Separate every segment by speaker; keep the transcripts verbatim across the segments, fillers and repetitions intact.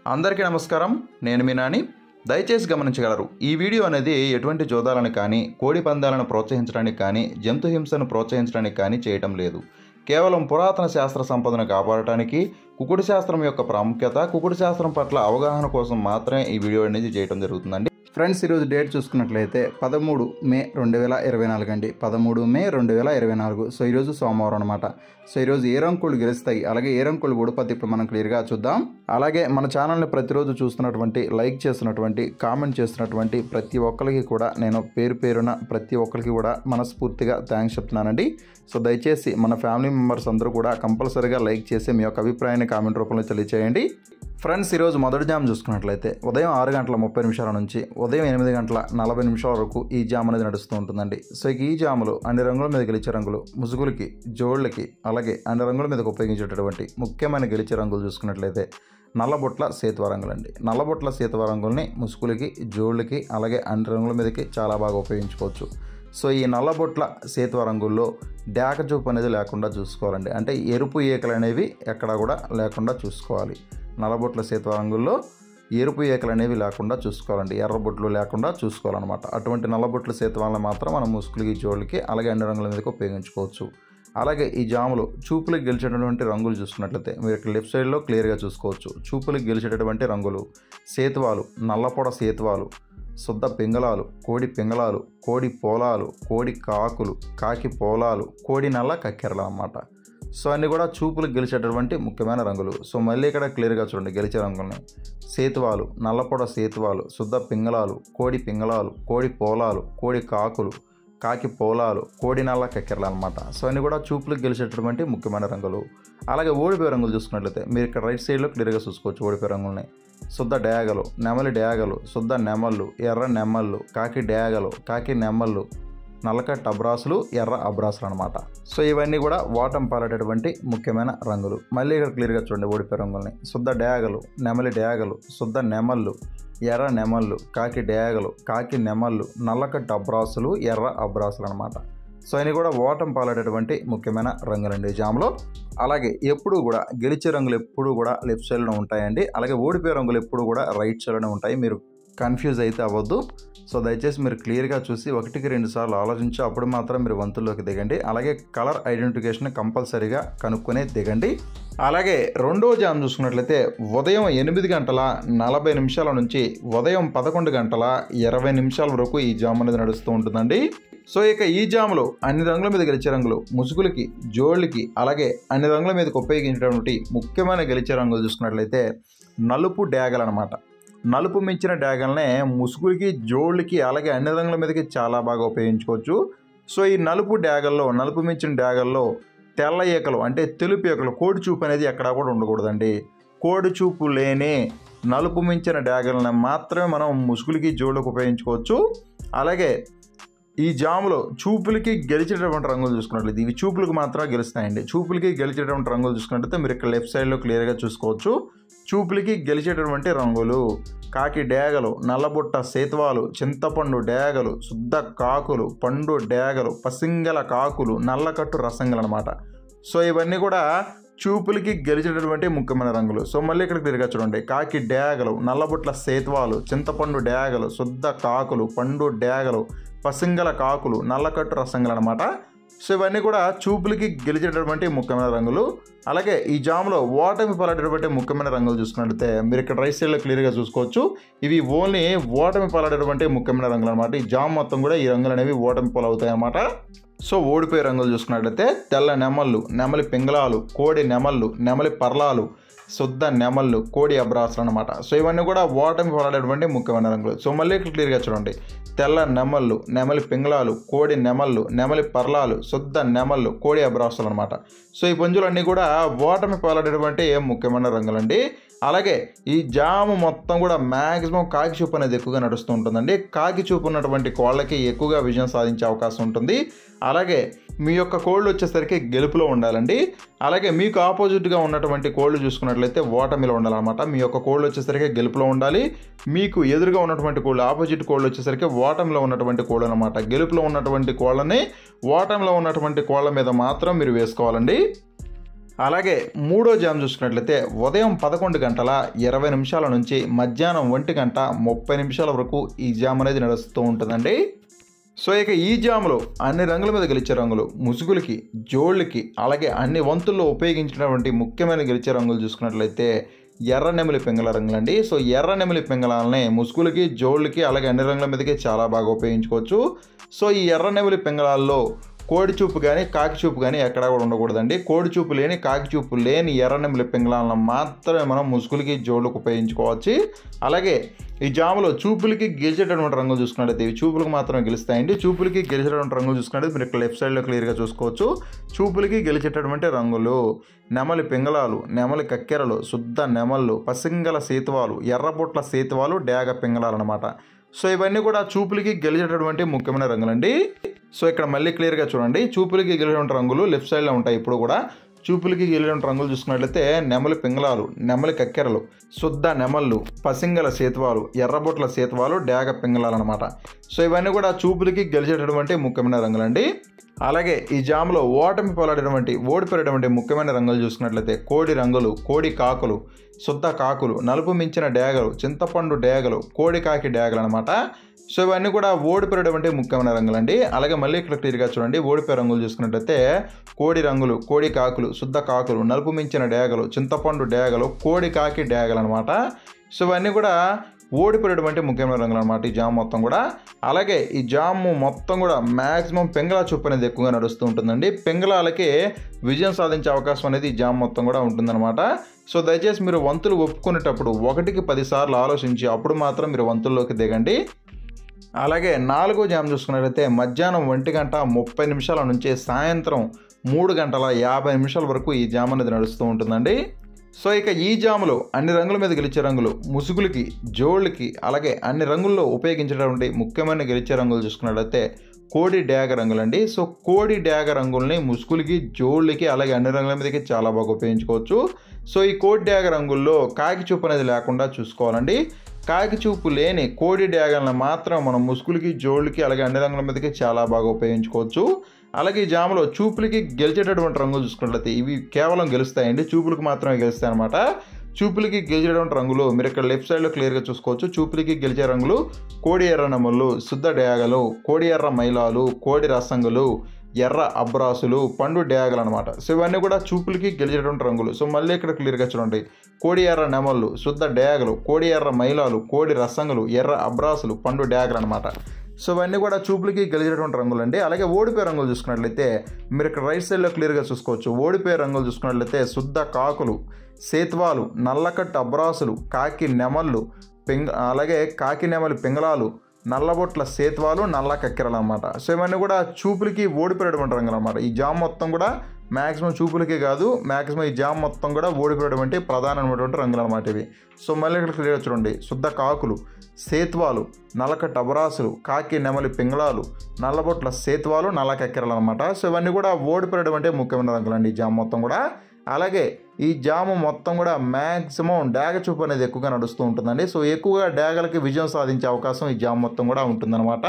Speaker 1: అందరికీ నమస్కారం. నేను మీ నాని. దయచేసి గమనించగలరు, ఈ వీడియో అనేది ఎటువంటి జోదాలను కానీ, కోడి పందాలను ప్రోత్సహించడానికి కానీ, జంతు హింసను ప్రోత్సహించడానికి కానీ చేయటం లేదు. కేవలం పురాతన శాస్త్ర సంపదను కాపాడటానికి, కుకుడు శాస్త్రం యొక్క ప్రాముఖ్యత, కుకుడు శాస్త్రం పట్ల అవగాహన కోసం మాత్రమే ఈ వీడియో అనేది చేయడం జరుగుతుందండి. ఫ్రెండ్స్, ఈరోజు డేట్ చూసుకున్నట్లయితే పదమూడు మే రెండు వేల ఇరవై నాలుగు అండి. పదమూడు మే రెండు వేల ఇరవై నాలుగు సో ఈరోజు సోమవారం అనమాట. సో ఈరోజు ఏ రంకులు గెలుస్తాయి, అలాగే ఏ రంకులు ఓడిపోతే ఇప్పుడు మనం క్లియర్గా చూద్దాం. అలాగే మన ఛానల్ని ప్రతిరోజు చూస్తున్నటువంటి, లైక్ చేస్తున్నటువంటి, కామెంట్ చేస్తున్నటువంటి ప్రతి ఒక్కరికి కూడా నేను పేరు పేరున ప్రతి ఒక్కరికి కూడా మనస్ఫూర్తిగా థ్యాంక్స్ చెప్తున్నానండి. సో దయచేసి మన ఫ్యామిలీ మెంబర్స్ అందరూ కూడా కంపల్సరీగా లైక్ చేసి మీ యొక్క అభిప్రాయాన్ని కామెంట్ రూపంలో తెలియచేయండి. ఫ్రెండ్స్, ఈరోజు మొదటి జామ్ చూసుకున్నట్లయితే ఉదయం ఆరు గంటల ముప్పై నిమిషాల నుంచి ఉదయం ఎనిమిది గంటల నలభై నిమిషాల వరకు ఈ జామ్ అనేది నడుస్తూ ఉంటుందండి. సో ఇక ఈ జాములో అన్ని రంగుల మీద గెలిచే రంగులు, ముసుగులకి, జోళ్ళకి, అలాగే అన్ని రంగుల మీదకి ఉపయోగించేటటువంటి ముఖ్యమైన గెలిచే రంగులు చూసుకున్నట్లయితే నల్లబొట్ల సేతువ రంగులండి. నల్లబొట్ల సేతువ రంగుల్ని ముసుగులకి, జోళ్ళకి, అలాగే అన్ని రంగుల మీదకి చాలా బాగా ఉపయోగించుకోవచ్చు. సో ఈ నల్లబొట్ల సేతువ రంగుల్లో డాక చూపు అనేది లేకుండా చూసుకోవాలండి. అంటే ఎరుపు ఏకలు అనేవి ఎక్కడా కూడా లేకుండా చూసుకోవాలి. నల్లబొట్ల సేతువ రంగుల్లో ఎరుపు ఏకలు అనేవి లేకుండా చూసుకోవాలండి. ఎర్రబొట్లు లేకుండా చూసుకోవాలన్నమాట. అటువంటి నల్లబొట్ల సేతువాలను మాత్రం మనం ముసుగులకి, జోళ్ళకి, అలాగే అన్ని రంగుల మీదకి ఉపయోగించుకోవచ్చు. అలాగే ఈ జాములో చూపులకు గెలిచేటటువంటి రంగులు చూసుకున్నట్లయితే మీరు ఇక్కడ లెఫ్ట్ సైడ్లో క్లియర్గా చూసుకోవచ్చు. చూపులకు గెలిచేటటువంటి రంగులు సేతువాలు, నల్లపొడ సేతువాలు, శుద్ధ పింగళాలు, కోడి పింగళాలు, కోడి పోలాలు, కోడి కాకులు, కాకి పోలాలు, కోడి నల్ల కక్కెరలు అన్నమాట. సో అన్నీ కూడా చూపులకు గెలిచేటటువంటి ముఖ్యమైన రంగులు. సో మళ్ళీ ఇక్కడ క్లియర్గా చూడండి గెలిచే రంగుల్ని. సేతువాలు, నల్లపొడ సేతువాలు, శుద్ధ పింగళాలు, కోడి పింగళాలు, కోడి పోలాలు, కోడి కాకులు, కాకి పోలాలు, కోడి నల్ల కక్కెరలు అనమాట. సో అన్నీ కూడా చూపులకు గెలిచేటటువంటి ముఖ్యమైన రంగులు. అలాగే ఓడిపోయే రంగులు చూసుకున్నట్లయితే మీరు ఇక్కడ రైట్ సైడ్లో క్లియర్గా చూసుకోవచ్చు ఓడిపోయే రంగుల్ని. శుద్ధ డేగలు, నెమలి డేగలు, శుద్ధ నెమళ్ళు, ఎర్ర నెమళ్ళు, కాకి డేగలు, కాకి నెమళ్ళు, నల్లకట్ట అబ్రాసులు, ఎర్ర అబ్రాసులు అనమాట. సో ఇవన్నీ కూడా ఓటం పాలేటటువంటి ముఖ్యమైన రంగులు. మళ్ళీ ఇక్కడ క్లియర్గా చూడండి ఓడిపోయే రంగుల్ని. శుద్ధ డేగలు, నెమలి డేగలు, శుద్ధ నెమళ్ళు, ఎర్ర నెమళ్ళు, కాకి డేగలు, కాకి నెమళ్ళు, నల్లకట్ట అబ్రాసులు, ఎర్ర అబ్రాసులు అనమాట. సో ఇవి కూడా ఓటం పాలేటటువంటి ముఖ్యమైన రంగులండి జామ్లో. అలాగే ఎప్పుడు కూడా గెలిచే రంగులు ఎప్పుడు కూడా లెఫ్ట్ సైడ్లో ఉంటాయండి. అలాగే ఓడిపోయే రంగులు ఎప్పుడు కూడా రైట్ సైడ్లోనే ఉంటాయి. మీరు కన్ఫ్యూజ్ అయితే అవ్వద్దు. సో దయచేసి మీరు క్లియర్గా చూసి ఒకటికి రెండు సార్లు ఆలోచించి అప్పుడు మాత్రం మీరు వంతుల్లోకి దిగండి. అలాగే కలర్ ఐడెంటిఫికేషన్ కంపల్సరీగా కనుక్కొని దిగండి. అలాగే రెండో జామ్ చూసుకున్నట్లయితే ఉదయం ఎనిమిది గంటల నలభై నిమిషాల నుంచి ఉదయం పదకొండు గంటల ఇరవై నిమిషాల వరకు ఈ జామ్ అనేది నడుస్తూ ఉంటుందండి. సో ఇక ఈ జాములో అన్ని రంగుల మీద గెలిచే రంగులు, ముసుగులకి, జోళ్ళకి, అలాగే అన్ని రంగుల మీదకి ఉపయోగించేటువంటి ముఖ్యమైన గెలిచే రంగులు చూసుకున్నట్లయితే నలుపు డ్యాగలు అనమాట. నలుపు మించిన డ్యాగల్నే ముసుగులకి, జోళ్ళకి, అలాగే అన్ని రంగుల మీదకి చాలా బాగా ఉపయోగించుకోవచ్చు. సో ఈ నలుపు డ్యాగల్లో, నలుపు మించిన డ్యాగల్లో తెల్ల ఏకలు అంటే తెలుపు ఏకలు, కోడి చూపు అనేది ఎక్కడా కూడా ఉండకూడదండి. కోడి చూపు లేని నలుపు మించిన డ్యాగల్ని మాత్రమే మనం ముసుగులకి, జోళ్ళకి ఉపయోగించుకోవచ్చు. అలాగే ఈ జాములో చూపులకి గెలిచేటటువంటి రంగులు చూసుకున్నట్లయితే ఇవి చూపులకు మాత్రమే గెలుస్తాయండి. చూపులకి గెలిచేటటువంటి రంగులు చూసుకున్నట్లయితే మీరు ఇక్కడ లెఫ్ట్ సైడ్లో క్లియర్గా చూసుకోవచ్చు. చూపులకి గెలిచేటటువంటి రంగులు కాకి డేగలు, నల్లబుట్ట సేతువాలు, చింతపండు డేగలు, శుద్ధ కాకులు, పండు డేగలు, పసింగల కాకులు, నల్లకట్టు రసంగలు అనమాట. సో ఇవన్నీ కూడా చూపులకి గెలిచేటటువంటి ముఖ్యమైన రంగులు. సో మళ్ళీ ఇక్కడ క్లియర్గా చూడండి కాకి డేగలు, నల్లబుట్ల సేతువాలు, చింతపండు డేగలు, శుద్ధ కాకులు, పండు డేగలు, పసింగల కాకులు, నల్లకట్టు రసంగలు అనమాట. సో ఇవన్నీ కూడా చూపులకి గెలిచేటటువంటి ముఖ్యమైన రంగులు. అలాగే ఈ జామ్లో ఓటమి పాలేటటువంటి ముఖ్యమైన రంగులు చూసుకున్నట్లయితే మీరు ఇక్కడ రైట్ సైడ్లో క్లియర్గా చూసుకోవచ్చు. ఇవి ఓన్లీ ఓటమి పాలేటటువంటి ముఖ్యమైన రంగులు అనమాట. ఈ జామ్ మొత్తం కూడా ఈ రంగులు అనేవి ఓటమి పాలవుతాయి అన్నమాట. సో ఓడిపోయే రంగులు చూసుకున్నట్లయితే తెల్ల నెమళ్ళు, నెమలి పింగళాలు, కోడి నెమళ్ళు, నెమలి పర్లాలు, శుద్ధ నెమళ్ళు, కోడి అబ్రాసులు అనమాట. సో ఇవన్నీ కూడా ఓటమి పాలేటటువంటి ముఖ్యమైన రంగులు. సో మళ్ళీ క్లియర్గా చూడండి తెల్ల నెమళ్ళు, నెమలి పింగళాలు, కోడి నెమళ్ళు, నెమలి పర్లాలు, శుద్ధ నెమళ్ళు, కోడి అబ్రాసులు అనమాట. సో ఈ పుంజులన్నీ కూడా ఓటమి పాలేటటువంటి ముఖ్యమైన రంగులండి. అలాగే ఈ జాము మొత్తం కూడా మ్యాక్సిమం కాకి చూపు అనేది ఎక్కువగా నడుస్తూ ఉంటుందండి. కాకి చూపు ఉన్నటువంటి కోళ్ళకి ఎక్కువగా విజయం సాధించే అవకాశం ఉంటుంది. అలాగే మీ యొక్క కోళ్ళు వచ్చేసరికి గెలుపులో ఉండాలండి. అలాగే మీకు ఆపోజిట్గా ఉన్నటువంటి కోళ్ళు చూసుకున్నట్లయితే ఓటమిలో ఉండాలన్నమాట. మీ యొక్క కోళ్ళు వచ్చేసరికి గెలుపులో ఉండాలి. మీకు ఎదురుగా ఉన్నటువంటి కోళ్ళు, ఆపోజిట్ కోళ్ళు వచ్చేసరికి ఓటమిలో ఉన్నటువంటి కోళ్ళు అనమాట. గెలుపులో ఉన్నటువంటి కోళ్ళని ఓటమిలో ఉన్నటువంటి కోళ్ళ మీద మాత్రం మీరు వేసుకోవాలండి. అలాగే మూడో జామ్ చూసుకున్నట్లయితే ఉదయం పదకొండు గంటల ఇరవై నిమిషాల నుంచి మధ్యాహ్నం ఒంటి గంట ముప్పై నిమిషాల వరకు ఈ జామ్ అనేది నడుస్తూ ఉంటుందండి. సో ఇక ఈ జాములో అన్ని రంగుల మీద గెలిచే రంగులు ముసుగులకి, జోళ్ళకి, అలాగే అన్ని వంతుల్లో ఉపయోగించినటువంటి ముఖ్యమైన గెలిచే రంగులు చూసుకున్నట్లయితే ఎర్ర నెమిలి పింగళ రంగులండి. సో ఎర్ర నెమిలి పింగళాలని ముసుగులకి, జోళ్ళకి, అలాగే అన్ని రంగుల మీదకి చాలా బాగా ఉపయోగించుకోవచ్చు. సో ఈ ఎర్ర నెమిలి పింగళాల్లో కోడి చూపు కానీ కాకి చూపు కానీ ఎక్కడా కూడా ఉండకూడదండి. కోడి చూపు లేని, కాకి చూపు లేని ఎర్ర నెమిలి పింగళాలను మాత్రమే మనం ముసుగులకి, జోళ్ళకి ఉపయోగించుకోవచ్చు. అలాగే ఈ జాములో చూపులకి గెలిచేటటువంటి రంగులు చూసుకున్నట్లయితే ఇవి చూపులకు మాత్రమే గెలుస్తాయండి. చూపులకి గెలిచేటటువంటి రంగులు చూసుకున్నట్లయితే మీరు ఇక్కడ లెఫ్ట్ సైడ్లో క్లియర్గా చూసుకోవచ్చు. చూపులకి గెలిచేటటువంటి రంగులు నెమలి పింగళాలు, నెమలి కక్కెరలు, శుద్ధ నెమళ్ళు, పసింగల సేతువాలు, ఎర్రబొట్ల సేతువాలు, డేగ పింగళాలు అనమాట. సో ఇవన్నీ కూడా చూపులకి గెలిచేటటువంటి ముఖ్యమైన రంగులండి. సో ఇక్కడ మళ్ళీ క్లియర్గా చూడండి, చూపులకి గెలిచేటువంటి రంగులు లెఫ్ట్ సైడ్లో ఉంటాయి. ఇప్పుడు కూడా చూపులకి గెలిచేటువంటి రంగులు చూసుకున్నట్లయితే నెమలి పింగళాలు, నెమలి కక్కెరలు, శుద్ధ నెమళ్ళు, పసింగల సేతువాలు, ఎర్రబొట్ల సేతువాలు, డేగ పింగళాలు అనమాట. సో ఇవన్నీ కూడా చూపులకి గెలిచేటటువంటి ముఖ్యమైన రంగులండి. అలాగే ఈ జాములో ఓటమి పోలాడేటువంటి ఓడిపోయేటువంటి ముఖ్యమైన రంగులు చూసుకున్నట్లయితే కోడి రంగులు, కోడి కాకులు, శుద్ధ కాకులు, నలుపు మించిన డేగలు, చింతపండు డేగలు, కోడి కాకి డేగలు అనమాట. సో ఇవన్నీ కూడా ఓడిపోయేటువంటి ముఖ్యమైన రంగులండి. అలాగే మళ్ళీ ఇక్కడ క్లియర్గా చూడండి, ఓడిపోయే రంగులు చూసుకున్నట్లయితే కోడి రంగులు, కోడి కాకులు, శుద్ధ కాకులు, నలుపు మించిన డేగలు, చింతపండు డేగలు, కోడి కాకి డేగలు అనమాట. సో ఇవన్నీ కూడా ఓడిపోయేటువంటి ముఖ్యమైన రంగులు అనమాట ఈ జామ్ మొత్తం కూడా. అలాగే ఈ జాము మొత్తం కూడా మ్యాక్సిమం పెంగళ చూపు అనేది ఎక్కువగా నడుస్తూ ఉంటుందండి. పెంగళాలకి విజయం సాధించే అవకాశం అనేది ఈ జామ్ మొత్తం కూడా ఉంటుందన్నమాట. సో దయచేసి మీరు వంతులు ఒప్పుకునేటప్పుడు ఒకటికి పదిసార్లు ఆలోచించి అప్పుడు మాత్రం మీరు వంతుల్లోకి దిగండి. అలాగే నాలుగో జామ్ చూసుకున్నట్లయితే మధ్యాహ్నం ఒంటి గంట ముప్పై నిమిషాల నుంచి సాయంత్రం మూడు గంటల యాభై నిమిషాల వరకు ఈ జామ్ అనేది నడుస్తూ ఉంటుందండి. సో ఇక ఈ జాములో అన్ని రంగుల మీద గెలిచే రంగులు ముసుగులకి, జోళ్ళకి, అలాగే అన్ని రంగుల్లో ఉపయోగించేటువంటి ముఖ్యమైన గెలిచే రంగులు చూసుకున్నట్లయితే కోడి డేగ రంగులండి. సో కోడి డేగ రంగుల్ని ముసుగులకి, జోళ్ళకి, అలాగే అన్ని రంగుల మీదకి చాలా బాగా ఉపయోగించుకోవచ్చు. సో ఈ కోడి డేగ రంగుల్లో కాకి చూపు అనేది లేకుండా చూసుకోవాలండి. కాకి చూపు లేని కోడి డేగలను మాత్రం మనం ముసుగులకి, జోళ్ళకి, అలాగే అన్ని రంగుల మీదకి చాలా బాగా ఉపయోగించుకోవచ్చు. అలాగే ఈ జాములో చూపులకి గెలిచేటటువంటి రంగులు చూసుకున్నట్లయితే ఇవి కేవలం గెలుస్తాయండి, చూపులకు మాత్రమే గెలుస్తాయి అనమాట. చూపులకి గెలిచేటటువంటి రంగులు మీరు ఇక్కడ లెఫ్ట్ సైడ్లో క్లియర్గా చూసుకోవచ్చు. చూపులకి గెలిచే రంగులు కోడి ఎర్ర నెమళ్ళు, శుద్ధ డేగలు, కోడి ఎర్ర మైలాలు, కోడి రసంగులు, ఎర్ర అబ్రాసులు, పండు డేగలు అనమాట. సో ఇవన్నీ కూడా చూపులకి గెలిచేటువంటి రంగులు. సో మళ్ళీ ఇక్కడ క్లియర్గా చూడండి, కోడి ఎర్ర నెమళ్ళు, శుద్ధ డేగలు, కోడి ఎర్ర మైలాలు, కోడి రసంగులు, ఎర్ర అబ్రాసులు, పండు డేగలు అనమాట. సో ఇవన్నీ కూడా చూపులకి గెలిచేటువంటి రంగులు అండి. అలాగే ఓడిపోయే రంగులు చూసుకున్నట్లయితే మీరు ఇక్కడ రైట్ సైడ్లో క్లియర్గా చూసుకోవచ్చు. ఓడిపోయే రంగులు చూసుకున్నట్లయితే శుద్ధ కాకులు, సేత్వాలు, నల్లకట్టు అబ్రాసులు, కాకి నెమళ్ళు, పింగ అలాగే కాకి నెమలి పింగళాలు, నల్లబొట్ల సేత్వాలు, నల్ల కక్కెరలు అనమాట. సో ఇవన్నీ కూడా చూపులకి ఓడిపోయేటువంటి రంగులు అనమాట. ఈ జామ్ మొత్తం కూడా మ్యాక్సిమం చూపులకే కాదు, మ్యాక్సిమం ఈ జామ్ మొత్తం కూడా ఓడిపోయేటువంటి ప్రధానమైనటువంటి రంగులు అనమాట ఇవి. సో మళ్ళీ ఇక్కడ క్లియర్ చూడండి, శుద్ధ కాకులు, సేత్వాలు, నల్లకట్టు అబరాసులు, కాకి నెమలి పింగళాలు, నల్లబొట్ల సేత్వాలు, నల్ల కక్కెరలు అనమాట. సో ఇవన్నీ కూడా ఓడిపోయేటువంటి ముఖ్యమైన రంగులు అండి ఈ జామ్ మొత్తం కూడా. అలాగే ఈ జాము మొత్తం కూడా మ్యాక్సిమం డేగ చూపు అనేది ఎక్కువగా నడుస్తూ ఉంటుందండి. సో ఎక్కువగా డేగలకి విజయం సాధించే అవకాశం ఈ జామ్ మొత్తం కూడా ఉంటుందన్నమాట.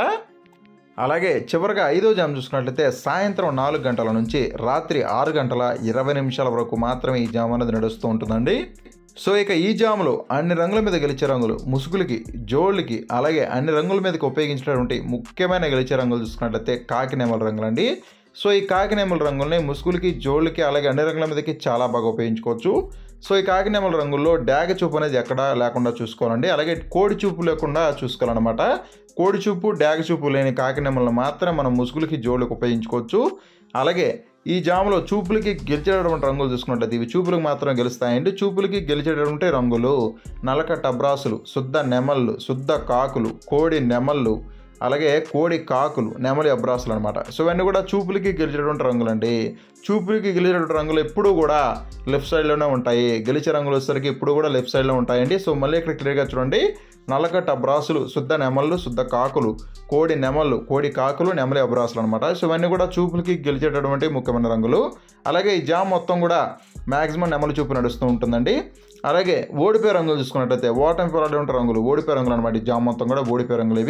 Speaker 1: అలాగే చివరిగా ఐదో జామ్ చూసుకున్నట్లయితే సాయంత్రం నాలుగు గంటల నుంచి రాత్రి ఆరు గంటల ఇరవై నిమిషాల వరకు మాత్రమే ఈ జామ్ అనేది నడుస్తూ ఉంటుందండి. సో ఇక ఈ జాములో అన్ని రంగుల మీద గెలిచే రంగులు ముసుగులకి, జోళ్ళకి, అలాగే అన్ని రంగుల మీదకి ఉపయోగించినటువంటి ముఖ్యమైన గెలిచే రంగులు చూసుకున్నట్లయితే కాకి నెమలి రంగులండి. సో ఈ కాకి నెమలి రంగుల్ని ముసుగులకి, జోళ్ళకి, అలాగే అన్ని రంగుల మీదకి చాలా బాగా ఉపయోగించుకోవచ్చు. సో ఈ కాకి నెమలి రంగుల్లో డాగ చూపు అనేది ఎక్కడా లేకుండా చూసుకోవాలండి. అలాగే కోడి చూపు లేకుండా చూసుకోవాలన్నమాట. కోడి చూపు, డాగ చూపు లేని కాకి నెమలను మాత్రం మనం ముసుగులకి, జోళ్ళకి ఉపయోగించుకోవచ్చు. అలాగే ఈ జాములో చూపులకి గెలిచేటటువంటి రంగులు చూసుకున్నట్లయితే ఇవి చూపులకు మాత్రం గెలుస్తాయండి. చూపులకి గెలిచేటటువంటి రంగులు నల్లకట్ట అబ్రాసులు, శుద్ధ నెమళ్ళు, శుద్ధ కాకులు, కోడి నెమళ్ళు, అలాగే కోడి కాకులు, నెమలి అబ్రాసులు అనమాట. సో ఇవన్నీ కూడా చూపులకి గెలిచేటువంటి రంగులు అండి. చూపులకి గెలిచేటువంటి రంగులు ఎప్పుడు కూడా లెఫ్ట్ సైడ్లోనే ఉంటాయి. గెలిచే రంగులు వచ్చేసరికి ఇప్పుడు కూడా లెఫ్ట్ సైడ్లో ఉంటాయండి. సో మళ్ళీ ఇక్కడ క్లియర్గా చూడండి, నల్లకట్ట అబ్రాసులు, శుద్ధ నెమళ్ళు, శుద్ధ కాకులు, కోడి నెమళ్ళు, కోడి కాకులు, నెమలి అబ్రాసులు అనమాట. సో ఇవన్నీ కూడా చూపులకి గెలిచేటటువంటి ముఖ్యమైన రంగులు. అలాగే ఈ జామ్ మొత్తం కూడా మ్యాక్సిమం నెమలి చూపు నడుస్తూ ఉంటుందండి. అలాగే ఓడిపోయే రంగులు చూసుకున్నట్లయితే ఓటమి పోరాడే రంగులు ఓడిపోయే రంగులు అనమాట. ఈ జామ్ మొత్తం కూడా ఓడిపోయే రంగులు ఇవి.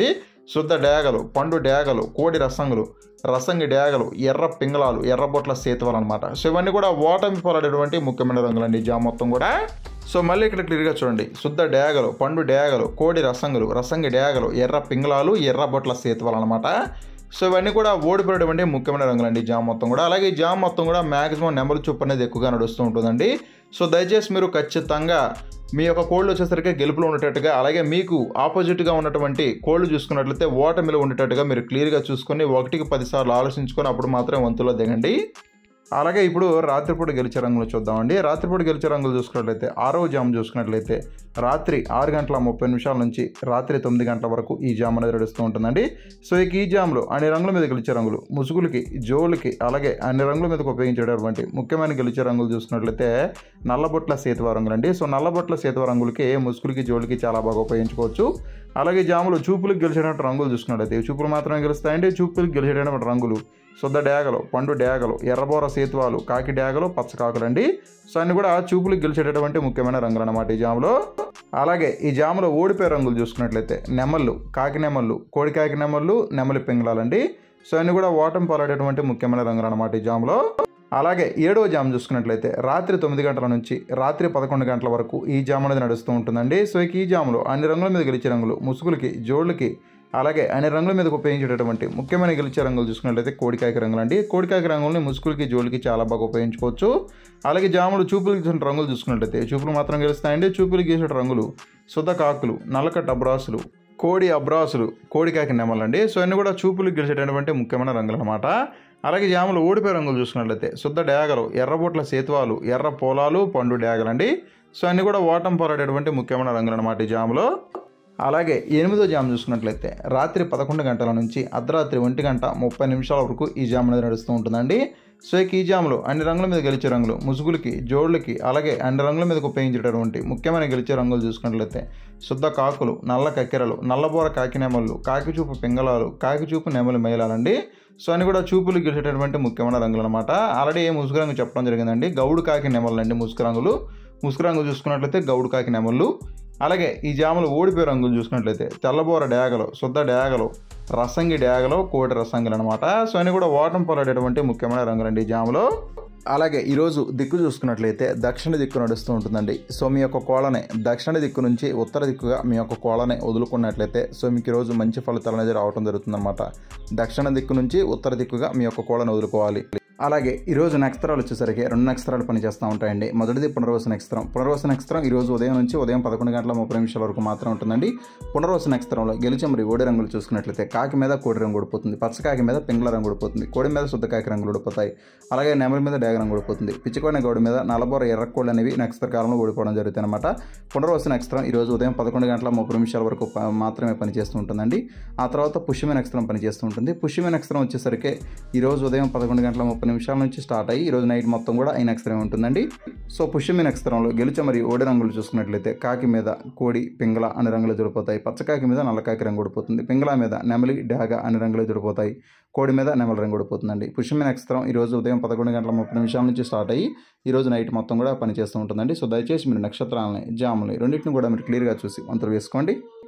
Speaker 1: శుద్ధ డేగలు, పండు డేగలు, కోడి రసంగులు, రసంగి డేగలు, ఎర్ర పింగళాలు, ఎర్రబొట్ల సేతువాలు అనమాట. సో ఇవన్నీ కూడా ఓటమి పాలైనటువంటి ముఖ్యమైన రంగులండి ఈ జామ్ మొత్తం కూడా. సో మళ్ళీ ఇక్కడ క్లియర్గా చూడండి, శుద్ధ డేగలు, పండు డేగలు, కోడి రసంగులు, రసంగి డేగలు, ఎర్ర పింగళాలు, ఎర్రబొట్ల సేతువాలు అనమాట. సో ఇవన్నీ కూడా ఓడిపోయేటువంటి ముఖ్యమైన రంగులండి జామ్ మొత్తం కూడా. అలాగే ఈ జామ్ మొత్తం కూడా మ్యాక్సిమం నెంబర్ చూపు అనేది ఎక్కువగా నడుస్తూ ఉంటుందండి. సో దయచేసి మీరు ఖచ్చితంగా మీ యొక్క కోళ్ళు వచ్చేసరికి గెలుపులో ఉండేటట్టుగా, అలాగే మీకు ఆపోజిట్గా ఉన్నటువంటి కోళ్ళు చూసుకున్నట్లయితే ఓటమిలో ఉండేటట్టుగా మీరు క్లియర్గా చూసుకొని ఒకటికి పదిసార్లు ఆలోచించుకొని అప్పుడు మాత్రం వంతులో దిగండి. అలాగే ఇప్పుడు రాత్రిపూట గెలిచే రంగులు చూద్దామండి. రాత్రిపూట గెలిచే రంగులు చూసుకున్నట్లయితే ఆరో జామ్ చూసుకున్నట్లయితే రాత్రి ఆరు గంటల ముప్పై నిమిషాల నుంచి రాత్రి తొమ్మిది గంటల వరకు ఈ జామ్ అనేది నడుస్తూ ఉంటుందండి. సో ఇక ఈ జామ్లో అన్ని రంగుల మీద గెలిచే రంగులు ముసుగులకి, జోళ్ళకి, అలాగే అన్ని రంగుల మీదకి ఉపయోగించేటటువంటి ముఖ్యమైన గెలిచే రంగులు చూసుకున్నట్లయితే నల్లబొట్ల సేతువా రంగులు అండి. సో నల్లబొట్ల సేతువా రంగులకి ముసుగులకి, జోళ్ళకి చాలా బాగా ఉపయోగించుకోవచ్చు. అలాగే జాములు చూపులకు గెలిచేటువంటి రంగులు చూసుకున్నట్లయితే చూపులు మాత్రమే గెలుస్తాయండి. చూపులకు గెలిచేటటువంటి రంగులు శుద్ధ డేగలు, పండు డేగలు, ఎర్రబోర సేతువాలు, కాకి డేగలు, పచ్చకాకులు అండి. సో అన్ని కూడా చూపులకు గెలిచేటటువంటి ముఖ్యమైన రంగులు అన్నమాట ఈ జాములో. అలాగే ఈ జాములో ఓడిపోయే రంగులు చూసుకున్నట్లయితే నెమళ్ళు, కాకి నెమళ్ళు, కోడి కాకి నెమళ్ళు, నెమలి పింగళాలండి. సో అన్ని కూడా ఓటమి పాలైనటువంటి ముఖ్యమైన రంగులు అన్నమాట ఈ జాములో. అలాగే ఏడవ జామ్ చూసుకున్నట్లయితే రాత్రి తొమ్మిది గంటల నుంచి రాత్రి పదకొండు గంటల వరకు ఈ జామ్ అనేది నడుస్తూ ఉంటుందండి. సో ఇక ఈ జాములో అన్ని రంగుల మీద గెలిచే రంగులు ముసుగులకి, జోళ్ళకి, అలాగే అన్ని రంగుల మీదకు ఉపయోగించేటటువంటి ముఖ్యమైన గెలిచే రంగులు చూసుకున్నట్లయితే కోడికాకి రంగులు అండి. కోడికాకి రంగుల్ని ముసుగులకి, జోళ్ళకి చాలా బాగా ఉపయోగించుకోవచ్చు. అలాగే జాములు చూపులకు గీసిన రంగులు చూసుకున్నట్లయితే చూపులు మాత్రం గెలుస్తాయండి. చూపులు గీసిన రంగులు శుద్ధ కాకులు, నల్లకట్ట అబ్రాసులు, కోడి అబ్రాసులు, కోడికాకి నెమలండి. సో అన్ని కూడా చూపులకు గెలిచేటటువంటి ముఖ్యమైన రంగులు అనమాట. అలాగే జాములు ఓడిపోయే రంగులు చూసుకున్నట్లయితే శుద్ధ డేగలు, ఎర్రబొట్ల సేతువాలు, ఎర్ర పొలాలు, పండు డేగలండి. సో అన్ని కూడా ఓటం పోరాడేటువంటి ముఖ్యమైన రంగులు అనమాట ఈ జాములో. అలాగే ఎనిమిదో జామ్ చూసుకున్నట్లయితే రాత్రి పదకొండు గంటల నుంచి అర్ధరాత్రి ఒంటి గంట ముప్పై నిమిషాల వరకు ఈ జామ్ అనేది నడుస్తూ ఉంటుందండి. సో ఇక ఈ జాములో అన్ని రంగుల మీద గెలిచే రంగులు ముసుగులకి, జోళ్ళకి, అలాగే అన్ని రంగుల మీదకు ఉపయోగించేటటువంటి ముఖ్యమైన గెలిచే రంగులు చూసుకున్నట్లయితే శుద్ధ కాకులు, నల్ల కక్కెరలు, నల్లబోర కాకి నెమళ్ళు, కాకి చూపు పింగళాలు, కాకి చూపు నెమలి మైలాలండి. సో అని కూడా చూపులు గెలిచేటటువంటి ముఖ్యమైన రంగులు అనమాట. ఆల్రెడీ ముసుగు రంగు చెప్పడం జరిగిందండి. గౌడు కాకి నెమళ్ళు అండి ముసుగు రంగులు. ముసుగు రంగు చూసుకున్నట్లయితే గౌడు కాకి నెమళ్ళు. అలాగే ఈ జాములు ఓడిపోయే రంగులు చూసుకున్నట్లయితే తెల్లబోర డేగలు, శుద్ధ డేగలు, రసంగి డేగలు, కోటి రసంగులు అనమాట. సో అని కూడా ఓటం పాలైనటువంటి ముఖ్యమైన రంగులండి ఈ జాములో. అలాగే ఈరోజు దిక్కు చూసుకున్నట్లయితే దక్షిణ దిక్కు నడుస్తూ ఉంటుందండి. సో మీ యొక్క కోళ్ళని దక్షిణ దిక్కు నుంచి ఉత్తర దిక్కుగా మీ యొక్క కోళ్ళని వదులుకున్నట్లయితే సో మీకు ఈరోజు మంచి ఫలితాలు అనేది రావడం జరుగుతుందన్నమాట. దక్షిణ దిక్కు నుంచి ఉత్తర దిక్కుగా మీ యొక్క కోళ్ళని వదులుకోవాలి. అలాగే ఈరోజు నక్షత్రాలు వచ్చేసరికి రెండు నక్షత్రాలు పనిచేస్తూ ఉంటాయండి. మొదటిది పునర్వసు నక్షత్రం. పునర్వసు నక్షత్రం ఈరోజు ఉదయం నుంచి ఉదయం పదకొండు గంటల ముప్పై నిమిషాల వరకు మాత్రం ఉంటుందండి. పునర్వసు నక్షత్రంలో గెలిచే మరి ఓడి రంగులు చూసుకున్నట్లయితే కాకి మీద కోడి రంగు ఊడిపోతుంది, పచ్చకాకి మీద పింగళ రంగు ఊడిపోతుంది, కోడి మీద శుద్ధ కాకి రంగులు ఊడిపోతాయి, అలాగే నెమలి మీద డేగ రంగు ఊడిపోతుంది, పిచ్చికోడిన గౌడి మీద నల్లబోర ఎర్రకోళ్ళు అనేవి నక్షత్ర కాలంలో ఓడిపోవడం జరుగుతుంది అనమాట. పునర్వసు నక్షత్రం ఈరోజు ఉదయం పదకొండు గంటల ముప్పై నిమిషాల వరకు మాత్రమే పనిచేస్తూ ఉంటుందండి. ఆ తర్వాత పుష్యమి నక్షత్రం పనిచేస్తూ ఉంటుంది. పుష్యమి నక్షత్రం వచ్చేసరికి ఈరోజు ఉదయం పదకొండు గంటల ముప్పై నిమిషాల నుంచి స్టార్ట్ అయ్యి ఈరోజు నైట్ మొత్తం కూడా ఈ నక్షత్రం ఉంటుందండి. సో పుష్యమి నక్షత్రంలో గెలిచే మరి ఓడి రంగులు చూసుకున్నట్లయితే కాకి మీద కోడి, పింగళ అనే రంగులు జడిపోతాయి, పచ్చకాకి మీద నల్లకాకి రంగు ఊడిపోతుంది, పింగళ మీద నెమలి, డాగ అనే రంగులు జడిపోతాయి, కోడి మీద నెమలి రంగు ఊడిపోతుందండి. పుష్యమి నక్షత్రం ఈరోజు ఉదయం పదకొండు గంటల ముప్పై నిమిషాల నుంచి స్టార్ట్ అయ్యి ఈరోజు నైట్ మొత్తం కూడా పనిచేస్తూ ఉంటుందండి. సో దయచేసి మీరు నక్షత్రాలని, జాములని రెండింటిని కూడా మీరు క్లియర్గా చూసి వంతులు వేసుకోండి.